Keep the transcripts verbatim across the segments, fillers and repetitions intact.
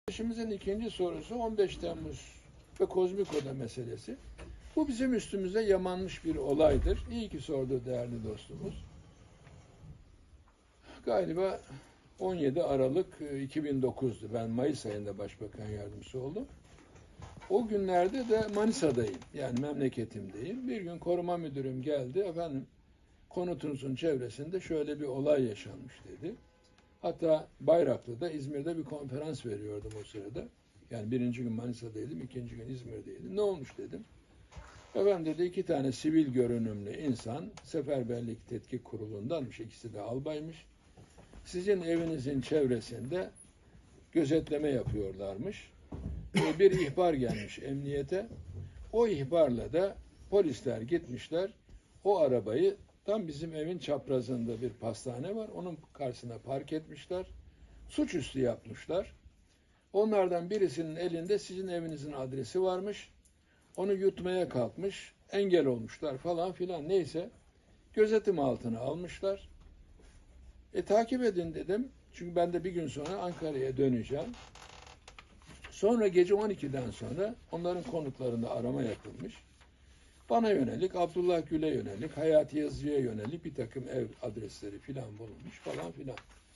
Kardeşimizin ikinci sorusu on beş Temmuz ve Kozmik Oda meselesi. Bu bizim üstümüze yamanmış bir olaydır. İyi ki sordu değerli dostumuz. Galiba on yedi Aralık iki bin dokuz'du. Ben Mayıs ayında Başbakan Yardımcısı oldum. O günlerde de Manisa'dayım. Yani memleketimdeyim. Bir gün koruma müdürüm geldi. Efendim konutunuzun çevresinde şöyle bir olay yaşanmış dedi. Hatta Bayraklı'da, İzmir'de bir konferans veriyordum o sırada. Yani birinci gün Manisa'daydım, ikinci gün İzmir'deydim. Ne olmuş dedim. Efendim dedi, iki tane sivil görünümlü insan Seferberlik Tetkik Kurulu'ndanmış, ikisi de albaymış. Sizin evinizin çevresinde gözetleme yapıyorlarmış. Bir ihbar gelmiş emniyete. O ihbarla da polisler gitmişler. O arabayı tam bizim evin çaprazında bir pastane var. Onun karşısına park etmişler. Suçüstü yapmışlar. Onlardan birisinin elinde sizin evinizin adresi varmış. Onu yutmaya kalkmış. Engel olmuşlar falan filan. Neyse. Gözetim altına almışlar. E takip edin dedim. Çünkü ben de bir gün sonra Ankara'ya döneceğim. Sonra gece on iki'den sonra onların konutlarında arama yapılmış. Bana yönelik, Abdullah Gül'e yönelik, Hayati Yazıcı'ya yönelik bir takım ev adresleri filan bulunmuş falan filan.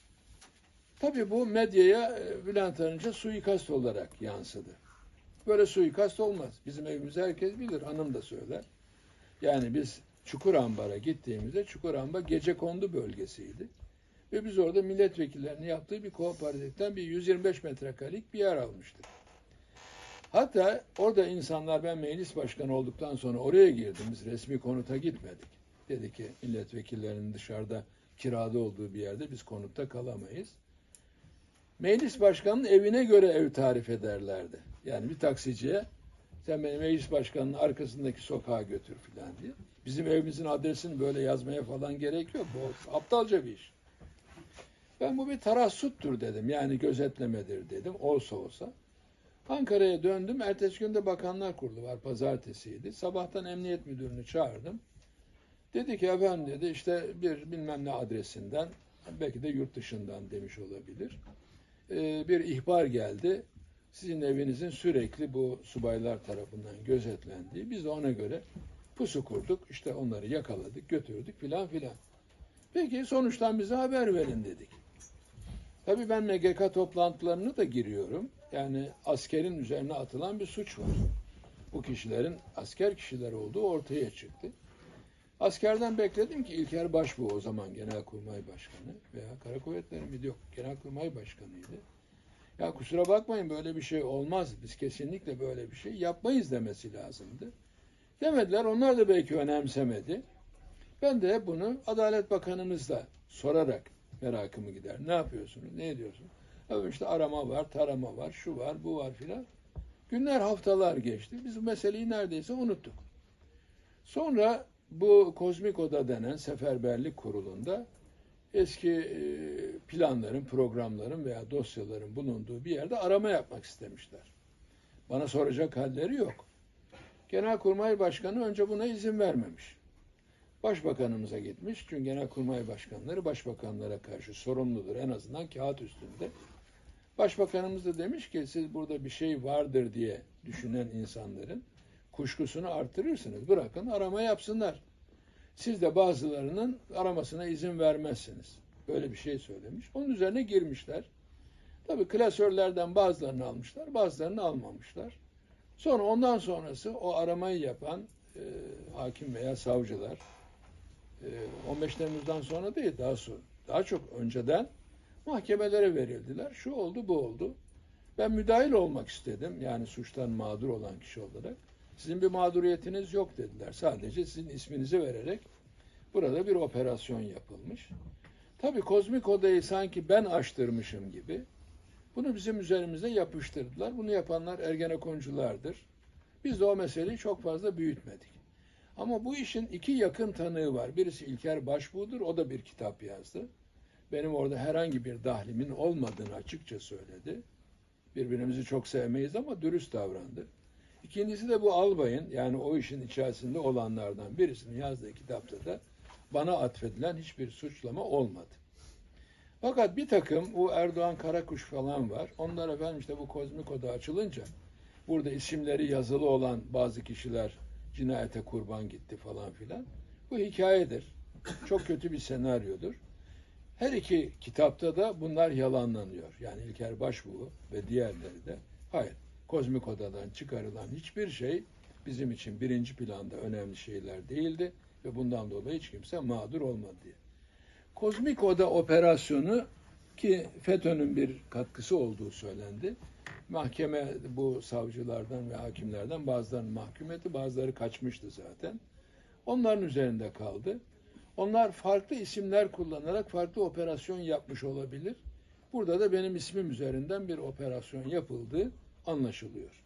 Tabii bu medyaya Bülent Arınç'a suikast olarak yansıdı. Böyle suikast olmaz. Bizim evimizi herkes bilir, hanım da söyler. Yani biz Çukurambar'a gittiğimizde Çukurambar gecekondu bölgesiydi. Ve biz orada milletvekillerinin yaptığı bir kooperatiften bir yüz yirmi beş metrekarelik bir yer almıştık. Hatta orada insanlar, ben meclis başkanı olduktan sonra oraya girdim. Biz resmi konuta gitmedik. Dedi ki milletvekillerinin dışarıda kirada olduğu bir yerde biz konutta kalamayız. Meclis başkanının evine göre ev tarif ederlerdi. Yani bir taksiciye sen beni meclis başkanının arkasındaki sokağa götür filan diye. Bizim evimizin adresini böyle yazmaya falan gerek yok. Bu aptalca bir iş. Ben bu bir tarassuttur dedim. Yani gözetlemedir dedim. Olsa olsa. Ankara'ya döndüm. Ertesi günde Bakanlar Kurulu var. Pazartesiydi. Sabahtan emniyet müdürünü çağırdım. Dedi ki efendim dedi işte bir bilmem ne adresinden, belki de yurt dışından demiş olabilir. Ee, bir ihbar geldi. Sizin evinizin sürekli bu subaylar tarafından gözetlendiği. Biz de ona göre pusu kurduk. İşte onları yakaladık, götürdük filan filan. Peki sonuçtan bize haber verin dedik. Tabii ben M G K toplantılarına da giriyorum. Yani askerin üzerine atılan bir suç var. Bu kişilerin asker kişiler olduğu ortaya çıktı. Askerden bekledim ki İlker Başbuğ, o zaman Genelkurmay Başkanı veya Kara Kuvvetleri miydi, yok Genelkurmay Başkanıydı. Ya kusura bakmayın, böyle bir şey olmaz. Biz kesinlikle böyle bir şey yapmayız demesi lazımdı. Demediler. Onlar da belki önemsemedi. Ben de bunu Adalet Bakanımızla sorarak merakımı gider. Ne yapıyorsunuz? Ne ediyorsunuz? Abi işte arama var, tarama var, şu var, bu var filan. Günler, haftalar geçti. Biz bu meseleyi neredeyse unuttuk. Sonra bu Kozmik Oda denen Seferberlik Kurulu'nda eski planların, programların veya dosyaların bulunduğu bir yerde arama yapmak istemişler. Bana soracak halleri yok. Genelkurmay Başkanı önce buna izin vermemiş. Başbakanımıza gitmiş. Çünkü Genelkurmay Başkanları başbakanlara karşı sorumludur. En azından kağıt üstünde. Başbakanımız da demiş ki siz burada bir şey vardır diye düşünen insanların kuşkusunu artırırsınız. Bırakın arama yapsınlar. Siz de bazılarının aramasına izin vermezsiniz. Böyle bir şey söylemiş. Onun üzerine girmişler. Tabii klasörlerden bazılarını almışlar, bazılarını almamışlar. Sonra ondan sonrası o aramayı yapan e, hakim veya savcılar e, on beş Temmuz'dan sonra değil, daha sonra, daha çok önceden mahkemelere verildiler. Şu oldu, bu oldu. Ben müdahil olmak istedim. Yani suçtan mağdur olan kişi olarak. Sizin bir mağduriyetiniz yok dediler. Sadece sizin isminizi vererek burada bir operasyon yapılmış. Tabii Kozmik Oda'yı sanki ben açtırmışım gibi bunu bizim üzerimize yapıştırdılar. Bunu yapanlar Ergenekonculardır. Biz de o meseleyi çok fazla büyütmedik. Ama bu işin iki yakın tanığı var. Birisi İlker Başbuğ'dur. O da bir kitap yazdı. Benim orada herhangi bir dahlimin olmadığını açıkça söyledi. Birbirimizi çok sevmeyiz ama dürüst davrandı. İkincisi de bu albayın, yani o işin içerisinde olanlardan birisinin yazdığı kitapta da bana atfedilen hiçbir suçlama olmadı. Fakat bir takım bu Erdoğan Karakuş falan var. Onlar efendim işte bu kozmik oda açılınca burada isimleri yazılı olan bazı kişiler cinayete kurban gitti falan filan. Bu hikayedir. Çok kötü bir senaryodur. Her iki kitapta da bunlar yalanlanıyor. Yani İlker Başbuğ ve diğerleri de hayır, kozmik odadan çıkarılan hiçbir şey bizim için birinci planda önemli şeyler değildi ve bundan dolayı hiç kimse mağdur olmadı diye. Kozmik Oda operasyonu ki FETÖ'nün bir katkısı olduğu söylendi. Mahkeme bu savcılardan ve hakimlerden bazılarını mahkum etti, bazıları kaçmıştı zaten. Onların üzerinde kaldı. Onlar farklı isimler kullanarak farklı operasyon yapmış olabilir. Burada da benim ismim üzerinden bir operasyon yapıldığı anlaşılıyor.